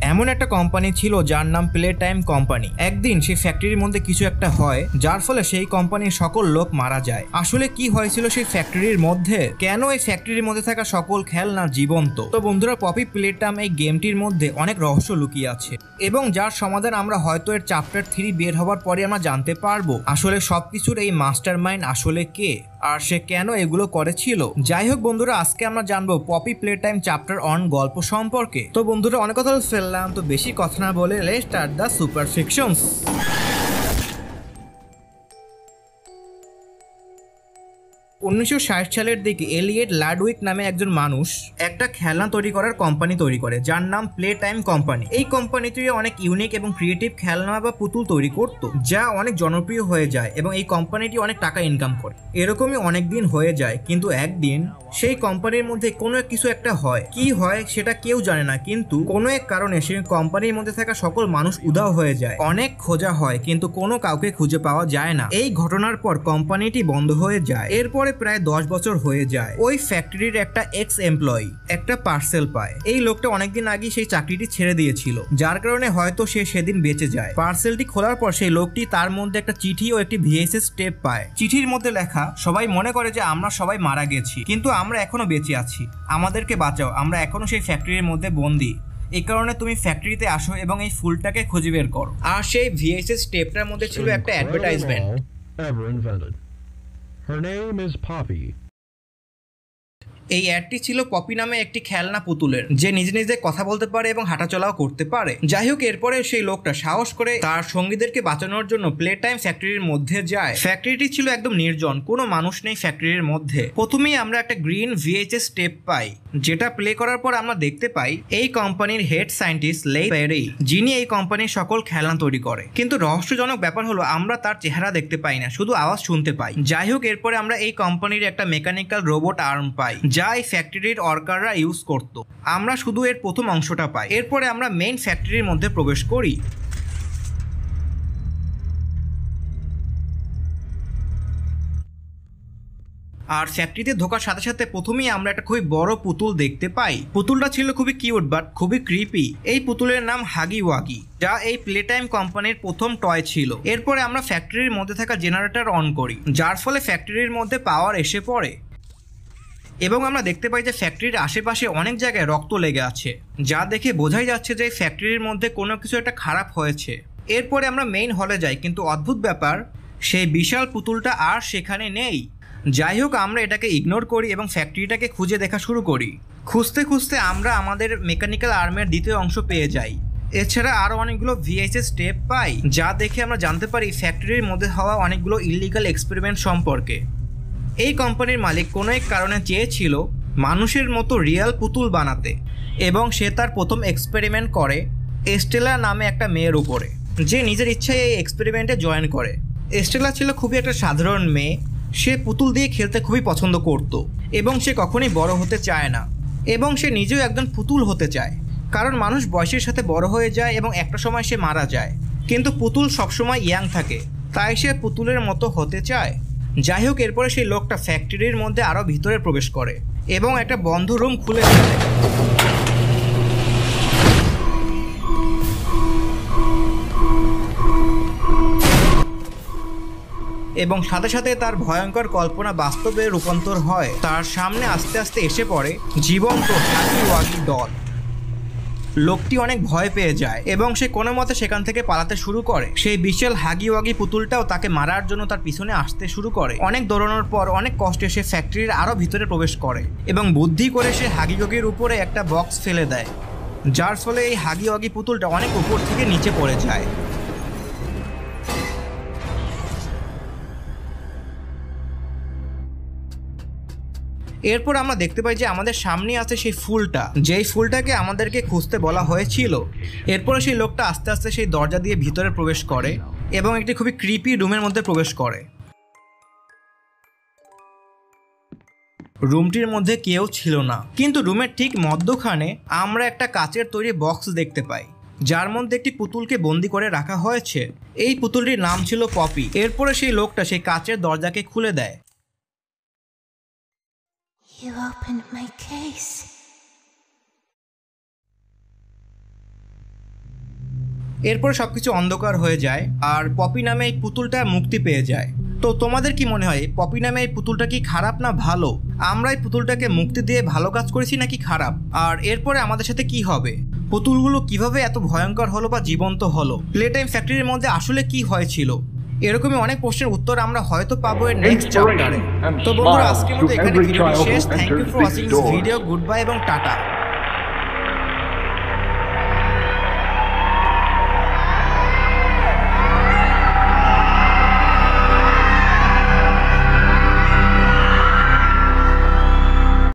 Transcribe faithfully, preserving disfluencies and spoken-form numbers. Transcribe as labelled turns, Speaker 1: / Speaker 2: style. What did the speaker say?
Speaker 1: এমন একটা কোম্পানি ছিল যার নাম প্লে টাইম কোম্পানি। একদিন সেই ফ্যাক্টরির মধ্যে কিছু একটা হয় যার ফলে সেই কোম্পানির সকল লোক মারা যায়। আসলে কি হয়েছিল সেই ফ্যাক্টরির মধ্যে, কেন এই ফ্যাক্টরির মধ্যে থাকা সকল খেলনা জীবন্ত? তো বন্ধুরা, পপি প্লে টাইম এই গেমটির মধ্যে অনেক রহস্য লুকিয়ে আছে এবং যার সমাধান আমরা হয়তো এর চ্যাপ্টার থ্রি বের হওয়ার পরে আমরা জানতে পারবো আসলে সবকিছুর এই মাস্টার মাইন্ড আসলে কে আর সে কেন এগুলো করেছিল। যাই হোক বন্ধুরা, আজকে আমরা জানবো Poppy Playtime chapter one গল্প সম্পর্কে। তো বন্ধুরা, অনেক কথা ফেললাম, তো বেশি কথা না বলে let's start the super fictions. উনিশশো ষাট সালের দিকে এলিয়েট লাডউইক নামে একজন মানুষ একটা খেলনা তৈরি করার কোম্পানি তৈরি করে যার নাম প্লে টাইম কোম্পানি। এই কোম্পানিটি অনেক ইউনিক এবং ক্রিয়েটিভ খেলনা বা পুতুল তৈরি করত যা অনেক জনপ্রিয় হয়ে যায় এবং এই কোম্পানিটি অনেক টাকা ইনকাম করে। এরকমই অনেক দিন হয়ে যায়, কিন্তু একদিন সেই কোম্পানির মধ্যে কোনো কিছু একটা হয়। কি হয় সেটা কেউ জানে না, কিন্তু কোনো এক কারণে সেই কোম্পানির মধ্যে থাকা সকল মানুষ উধাও হয়ে যায়। অনেক খোঁজা হয় কিন্তু কোনো কাউকে খুঁজে পাওয়া যায় না। এই ঘটনার পর কোম্পানিটি বন্ধ হয়ে যায়। এরপর প্রায় দশ বছর হয়ে যায়। ওই ফ্যাক্টরির একটা এক্স এমপ্লয়ি একটা পার্সেল পায়। এই লোকটা অনেকদিন আগে সেই চাকরিটি ছেড়ে দিয়েছিল, যার কারণে হয়তো সে সেদিন বেঁচে যায়। পার্সেলটি খোলার পর সেই লোকটি তার মধ্যে একটা চিঠি ও একটি ভিএসএস টেপ পায়। চিঠির মধ্যে লেখা, সবাই মনে করে যে আমরা সবাই মারা গেছি, কিন্তু আমরা এখনো বেঁচে আছি, আমাদেরকে বাঁচাও, আমরা এখনো সেই ফ্যাক্টরির মধ্যে বন্দী। এই কারণে তুমি ফ্যাক্টরিতে আসো এবং এই ফুলটাকে খুঁজে বের করো। আর সেই ভিএসএস টেপটার মধ্যে ছিল একটা advertisement.
Speaker 2: Her name is Poppy.
Speaker 1: এই অ্যাডটি ছিল পপি নামে একটি খেলনা পুতুলের, যে নিজে নিজে কথা বলতে পারে এবং হাঁটাচলাও করতে পারে। যাই হোক, এরপরে সেই লোকটা সাহস করে তার সঙ্গীদেরকে বাঁচানোর জন্য প্লে টাইম ফ্যাক্টরির মধ্যে যায়। ফ্যাক্টরিটি ছিল একদম নির্জন, কোনো মানুষ নেই ফ্যাক্টরির মধ্যে। প্রথমেই আমরা একটা গ্রিন ভিএইচএস টেপ পাই, যেটা প্লে করার পর আমরা দেখতে পাই এই কোম্পানির হেড সায়েন্টিস্ট লে পেরি, যিনি এই কোম্পানির সকল খেলনা তৈরি করে। কিন্তু রহস্যজনক ব্যাপার হলো আমরা তার চেহারা দেখতে পাই না, শুধু আওয়াজ শুনতে পাই। যাই হোক, এরপরে আমরা এই কোম্পানির একটা মেকানিক্যাল রোবট আর্ম পাই যা এই ফ্যাক্টরির ওয়ার্কাররা ইউজ করত। আমরা শুধু এর প্রথম অংশটা পাই। এরপরে আমরা মেইন ফ্যাক্টরির মধ্যে প্রবেশ করি। আর ফ্যাক্টরিতে ঢোকার সাথে সাথে প্রথমেই আমরা একটা খুবই বড় পুতুল দেখতে পাই। পুতুলটা ছিল খুবই কিউট বাট খুবই ক্রিপি। এই পুতুলের নাম হাগি ওয়াগি, যা এই প্লে টাইম কোম্পানির প্রথম টয় ছিল। এরপরে আমরা ফ্যাক্টরির মধ্যে থাকা জেনারেটর অন করি, যার ফলে ফ্যাক্টরির মধ্যে পাওয়ার এসে পড়ে এবং আমরা দেখতে পাই যে ফ্যাক্টরির আশেপাশে অনেক জায়গায় রক্ত লেগে আছে, যা দেখে বোঝাই যাচ্ছে যে ফ্যাক্টরির মধ্যে কোনো কিছু একটা খারাপ হয়েছে। এরপরে আমরা মেইন হলে যাই, কিন্তু অদ্ভুত ব্যাপার, সেই বিশাল পুতুলটা আর সেখানে নেই। যাই হোক, আমরা এটাকে ইগনোর করি এবং ফ্যাক্টরিটাকে খুঁজে দেখা শুরু করি। খুঁজতে খুঁজতে আমরা আমাদের মেকানিক্যাল আর্মের দ্বিতীয় অংশ পেয়ে যাই। এছাড়া আরও অনেকগুলো ভিএইচএস টেপ পাই, যা দেখে আমরা জানতে পারি ফ্যাক্টরির মধ্যে হওয়া অনেকগুলো ইলিগাল এক্সপেরিমেন্ট সম্পর্কে। এই কোম্পানির মালিক কোনো এক কারণে চেয়েছিল মানুষের মতো রিয়েল পুতুল বানাতে এবং সে তার প্রথম এক্সপেরিমেন্ট করে এস্টেলা নামে একটা মেয়ের উপরে, যে নিজের ইচ্ছায় এই এক্সপেরিমেন্টে জয়েন করে। এস্টেলা ছিল খুবই একটা সাধারণ মেয়ে। সে পুতুল দিয়ে খেলতে খুবই পছন্দ করত এবং সে কখনোই বড় হতে চায় না এবং সে নিজেও একজন পুতুল হতে চায়, কারণ মানুষ বয়সের সাথে বড় হয়ে যায় এবং একটা সময় সে মারা যায়, কিন্তু পুতুল সবসময় ইয়াং থাকে, তাই সে পুতুলের মতো হতে চায়। যাই হোক, এরপরে সেই লোকটা ফ্যাক্টরির মধ্যে আরও ভিতরে প্রবেশ করে এবং একটা বন্ধ রুম খুলে ফেলে এবং সাথে সাথে তার ভয়ঙ্কর কল্পনা বাস্তবে রূপান্তর হয়। তার সামনে আস্তে আস্তে এসে পড়ে জীবন্ত হাগি ওয়াগি ডল। লোকটি অনেক ভয় পেয়ে যায় এবং সে কোনো মতে সেখান থেকে পালাতে শুরু করে। সেই বিশাল হাগি ওয়াগি পুতুলটাও তাকে মারার জন্য তার পিছনে আসতে শুরু করে। অনেক দৌড়ানোর পর অনেক কষ্টে সে ফ্যাক্টরির আরও ভিতরে প্রবেশ করে এবং বুদ্ধি করে সে হাগি ওয়াগির উপরে একটা বক্স ফেলে দেয়, যার ফলে এই হাগি ওয়াগি পুতুলটা অনেক উপর থেকে নিচে পড়ে যায়। এরপর আমরা দেখতে পাই যে আমাদের সামনে আছে সেই ফুলটা, যেই ফুলটাকে আমাদেরকে খুঁজতে বলা হয়েছিল। এরপরে সেই লোকটা আস্তে আস্তে সেই দরজা দিয়ে ভিতরে প্রবেশ করে এবং একটি খুবই ক্রিপি রুমের মধ্যে প্রবেশ করে। রুমটির মধ্যে কেউ ছিল না, কিন্তু রুমের ঠিক মধ্যখানে আমরা একটা কাচের তৈরি বক্স দেখতে পাই, যার মধ্যে একটি পুতুলকে বন্দি করে রাখা হয়েছে। এই পুতুলটির নাম ছিল পপি। এরপরে সেই লোকটা সেই কাচের দরজাকে খুলে দেয়।
Speaker 3: You opened my case.
Speaker 1: এরপর সবকিছু অন্ধকার হয়ে যায় আর পপি নামে এই পুতুলটা মুক্তি পেয়ে যায়। তো তোমাদের কি মনে হয় পপি নামে এই পুতুলটা কি খারাপ না ভালো? আমরা এই পুতুলটাকে মুক্তি দিয়ে ভালো কাজ করেছি নাকি খারাপ? আর এরপরে আমাদের সাথে কি হবে? পুতুলগুলো কিভাবে এত ভয়ঙ্কর হলো বা জীবন্ত হলো? প্লে টাইম ফ্যাক্টরির মধ্যে আসলে কি হয়েছিল? এরকমই অনেক প্রশ্নের উত্তর আমরা হয়তো পাবো এর নেক্সট চ্যাপ্টারে। তো বন্ধুরা, আজকের মতো এখানে ভিডিওটি শেষ। Thank you for watching this video. Goodbye এবং টাটা।